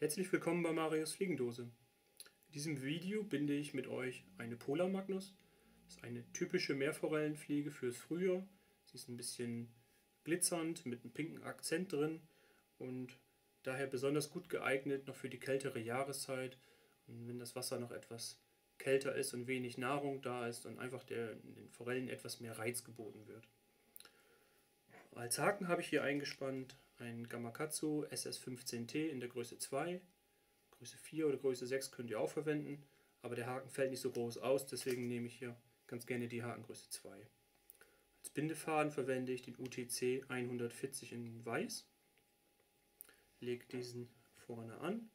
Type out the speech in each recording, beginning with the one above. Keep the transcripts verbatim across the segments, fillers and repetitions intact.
Herzlich willkommen bei Marius Fliegendose. In diesem Video binde ich mit euch eine Polar Magnus. Das ist eine typische Meerforellenfliege fürs Frühjahr. Sie ist ein bisschen glitzernd mit einem pinken Akzent drin und daher besonders gut geeignet noch für die kältere Jahreszeit. Und wenn das Wasser noch etwas kälter ist und wenig Nahrung da ist und einfach der, den Forellen etwas mehr Reiz geboten wird. Als Haken habe ich hier eingespannt ein Gamakatsu S S fünfzehn T in der Größe zwei. Größe vier oder Größe sechs könnt ihr auch verwenden, aber der Haken fällt nicht so groß aus, deswegen nehme ich hier ganz gerne die Hakengröße zwei. Als Bindefaden verwende ich den U T C hundertvierzig in Weiß. Lege diesen vorne an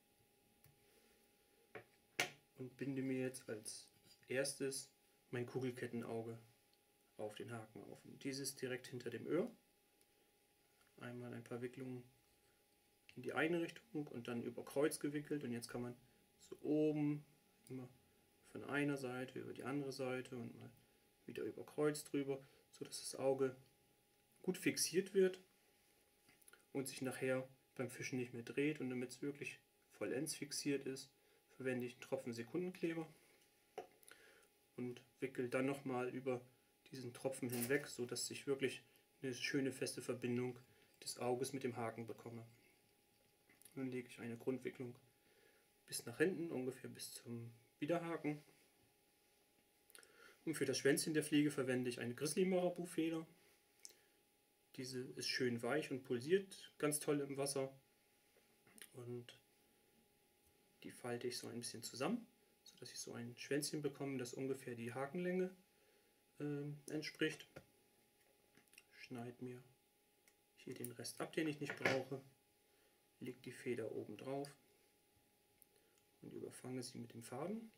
und binde mir jetzt als erstes mein Kugelkettenauge auf den Haken auf. Und dieses direkt hinter dem Öhr. Einmal ein paar Wicklungen in die eine Richtung und dann über Kreuz gewickelt, und jetzt kann man so oben immer von einer Seite über die andere Seite und mal wieder über Kreuz drüber, so dass das Auge gut fixiert wird und sich nachher beim Fischen nicht mehr dreht. Und damit es wirklich vollends fixiert ist, verwende ich einen Tropfen Sekundenkleber und wickel dann nochmal über diesen Tropfen hinweg, so dass ich wirklich eine schöne feste Verbindung des Auges mit dem Haken bekomme. Nun lege ich eine Grundwicklung bis nach hinten, ungefähr bis zum Widerhaken. Und für das Schwänzchen der Fliege verwende ich eine Grizzly Marabout Feder. Diese ist schön weich und pulsiert ganz toll im Wasser. Und die falte ich so ein bisschen zusammen, sodass ich so ein Schwänzchen bekomme, das ungefähr die Hakenlänge äh, entspricht. Schneide mir hier den Rest ab, den ich nicht brauche, lege die Feder oben drauf und überfange sie mit dem Faden.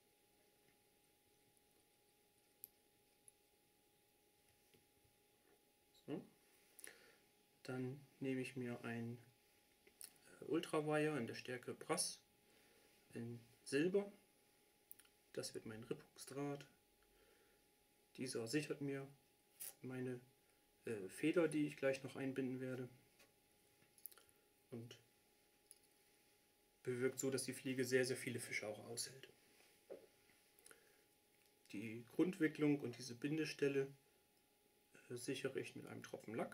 So. Dann nehme ich mir ein Ultrawire in der Stärke Brass in Silber. Das wird mein Rippungsdraht. Dieser sichert mir meine Feder, die ich gleich noch einbinden werde, und bewirkt so, dass die Fliege sehr, sehr viele Fische auch aushält. Die Grundwicklung und diese Bindestelle äh, sichere ich mit einem Tropfen Lack.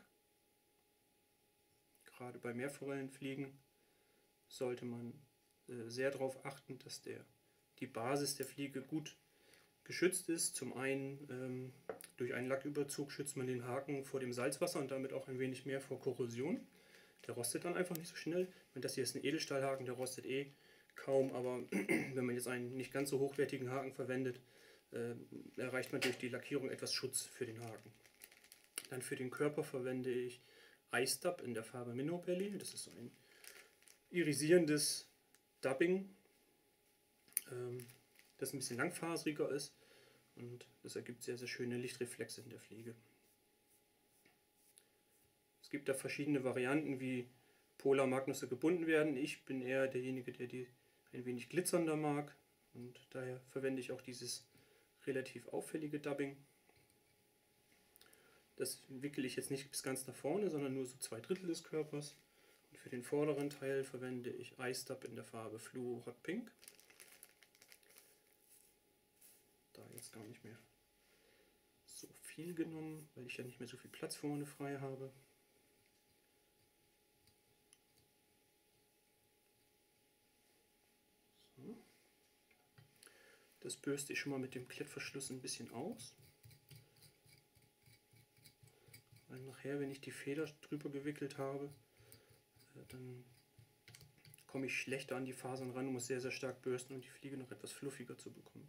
Gerade bei Meerforellenfliegen sollte man äh, sehr darauf achten, dass der, die Basis der Fliege gut geschützt ist. Zum einen ähm, durch einen Lacküberzug schützt man den Haken vor dem Salzwasser und damit auch ein wenig mehr vor Korrosion. Der rostet dann einfach nicht so schnell. Und das hier ist ein Edelstahlhaken, der rostet eh kaum, aber wenn man jetzt einen nicht ganz so hochwertigen Haken verwendet, äh, erreicht man durch die Lackierung etwas Schutz für den Haken. Dann für den Körper verwende ich Ice Dub in der Farbe Minnow Belly. Das ist so ein irisierendes Dubbing, ähm, das ein bisschen langfaseriger ist, und das ergibt sehr, sehr schöne Lichtreflexe in der Fliege. Es gibt da verschiedene Varianten, wie Polar Magnusse gebunden werden. Ich bin eher derjenige, der die ein wenig glitzernder mag, und daher verwende ich auch dieses relativ auffällige Dubbing. Das wickele ich jetzt nicht bis ganz nach vorne, sondern nur so zwei Drittel des Körpers. Und für den vorderen Teil verwende ich Ice Dub in der Farbe Fluo Hot Pink. Da jetzt gar nicht mehr so viel genommen, weil ich ja nicht mehr so viel Platz vorne frei habe. So. Das bürste ich schon mal mit dem Klettverschluss ein bisschen aus, weil nachher, wenn ich die Feder drüber gewickelt habe, dann komme ich schlechter an die Fasern ran und muss sehr, sehr stark bürsten, um die Fliege noch etwas fluffiger zu bekommen.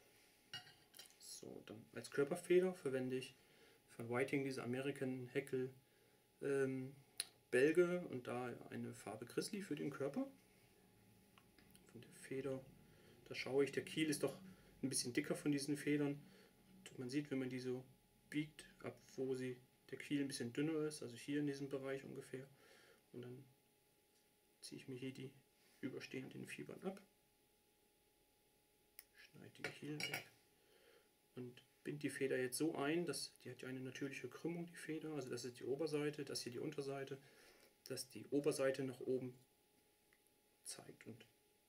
So, dann als Körperfeder verwende ich von Whiting diese American Hackle ähm, Belge und da eine Farbe Grizzly für den Körper. Von der Feder, da schaue ich, der Kiel ist doch ein bisschen dicker von diesen Federn. Und man sieht, wenn man die so biegt, ab wo sie, der Kiel ein bisschen dünner ist, also hier in diesem Bereich ungefähr. Und dann ziehe ich mir hier die überstehenden Fibern ab, schneide den Kiel weg und binde die Feder jetzt so ein, dass die hat ja eine natürliche Krümmung, die Feder, also das ist die Oberseite, das hier die Unterseite, dass die Oberseite nach oben zeigt und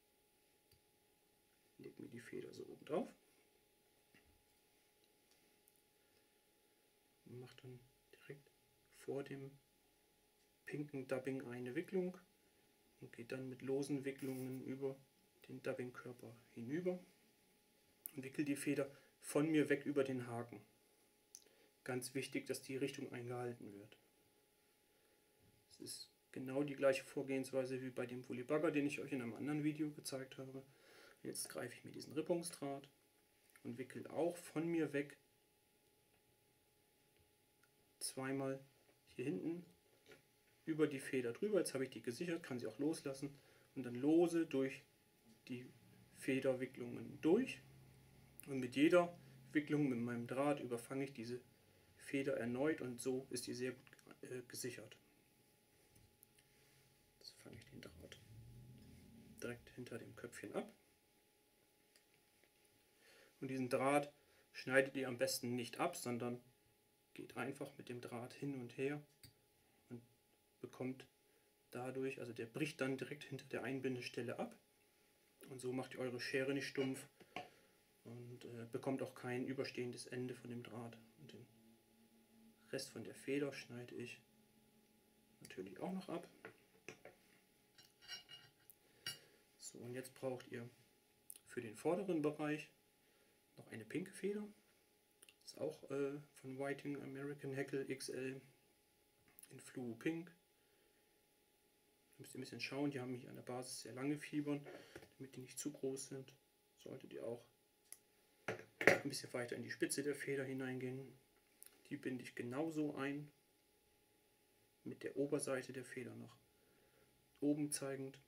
lege mir die Feder so oben drauf. Und mache dann direkt vor dem pinken Dubbing eine Wicklung und geht dann mit losen Wicklungen über den Dubbing-Körper hinüber und wickel die Feder von mir weg über den Haken. Ganz wichtig, dass die Richtung eingehalten wird. Es ist genau die gleiche Vorgehensweise wie bei dem Woolly-Bugger, den ich euch in einem anderen Video gezeigt habe. Jetzt greife ich mir diesen Rippungsdraht und wickel auch von mir weg zweimal hier hinten über die Feder drüber. Jetzt habe ich die gesichert, kann sie auch loslassen und dann lose durch die Federwicklungen durch. Und mit jeder Wicklung mit meinem Draht überfange ich diese Feder erneut und so ist die sehr gut äh, gesichert. Jetzt fange ich den Draht direkt hinter dem Köpfchen ab. Und diesen Draht schneidet ihr am besten nicht ab, sondern geht einfach mit dem Draht hin und her und bekommt dadurch, also der bricht dann direkt hinter der Einbindestelle ab. Und so macht ihr eure Schere nicht stumpf und äh, bekommt auch kein überstehendes Ende von dem Draht. Und den Rest von der Feder schneide ich natürlich auch noch ab. So, und jetzt braucht ihr für den vorderen Bereich noch eine pinke Feder. Das ist auch äh, von Whiting American Hackle X L in Fluo Pink. Da müsst ihr ein bisschen schauen, die haben hier an der Basis sehr lange Fibern, damit die nicht zu groß sind. Solltet ihr auch ein bisschen weiter in die Spitze der Feder hineingehen. Die binde ich genauso ein, mit der Oberseite der Feder nach oben zeigend.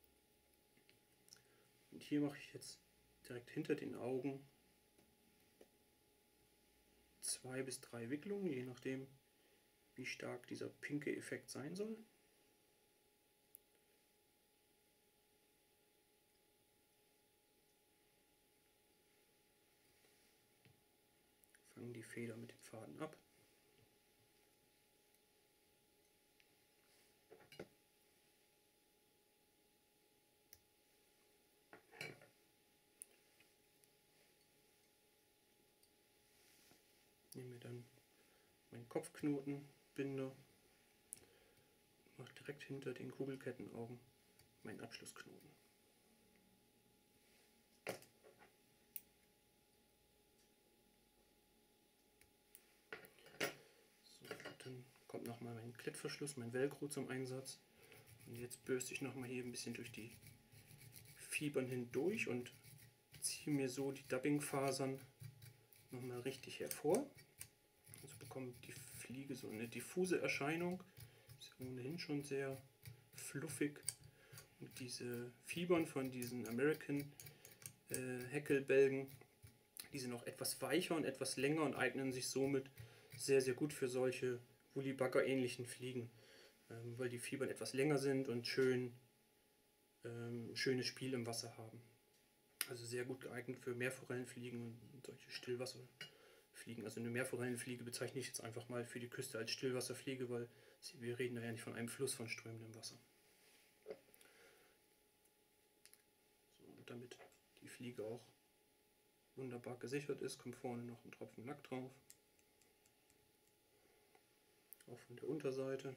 Und hier mache ich jetzt direkt hinter den Augen zwei bis drei Wicklungen, je nachdem wie stark dieser pinke Effekt sein soll. Fangen die Feder mit dem Faden ab. Nehme mir dann meinen Kopfknotenbinder, mache direkt hinter den Kugelkettenaugen meinen Abschlussknoten. So, dann kommt nochmal mein Klettverschluss, mein Velcro zum Einsatz. Und jetzt bürste ich nochmal hier ein bisschen durch die Fibern hindurch und ziehe mir so die Dubbingfasern nochmal richtig hervor. Also bekommt die Fliege so eine diffuse Erscheinung. Ist ohnehin schon sehr fluffig. Und diese Fibern von diesen American äh, Hackle-Bälgen, die sind noch etwas weicher und etwas länger und eignen sich somit sehr, sehr gut für solche Woolly-Bugger-ähnlichen Fliegen, ähm, weil die Fibern etwas länger sind und schön ähm, schönes Spiel im Wasser haben. Also sehr gut geeignet für Meerforellenfliegen und solche Stillwasserfliegen. Also eine Meerforellenfliege bezeichne ich jetzt einfach mal für die Küste als Stillwasserfliege, weil wir reden da ja nicht von einem Fluss von strömendem Wasser. So, und damit die Fliege auch wunderbar gesichert ist, kommt vorne noch ein Tropfen Lack drauf. Auch von der Unterseite.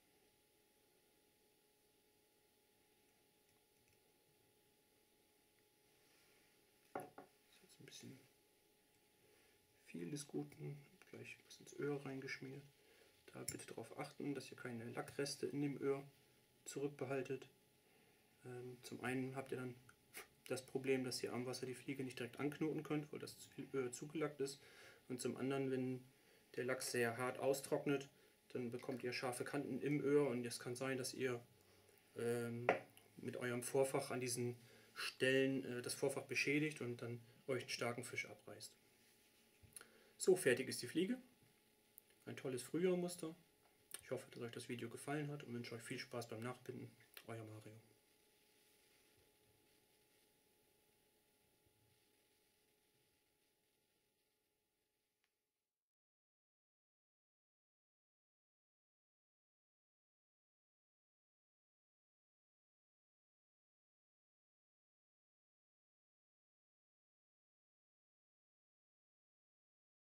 Ein bisschen viel des Guten, gleich was ins Öhr reingeschmiert. Da bitte darauf achten, dass ihr keine Lackreste in dem Öhr zurückbehaltet. Ähm, zum einen habt ihr dann das Problem, dass ihr am Wasser die Fliege nicht direkt anknoten könnt, weil das Öhr zugelackt ist. Und zum anderen, wenn der Lachs sehr hart austrocknet, dann bekommt ihr scharfe Kanten im Öhr und es kann sein, dass ihr ähm, mit eurem Vorfach an diesen Stellen äh, das Vorfach beschädigt und dann euch einen starken Fisch abreißt. So, fertig ist die Fliege. Ein tolles Frühjahrmuster. Ich hoffe, dass euch das Video gefallen hat und wünsche euch viel Spaß beim Nachbinden. Euer Mario.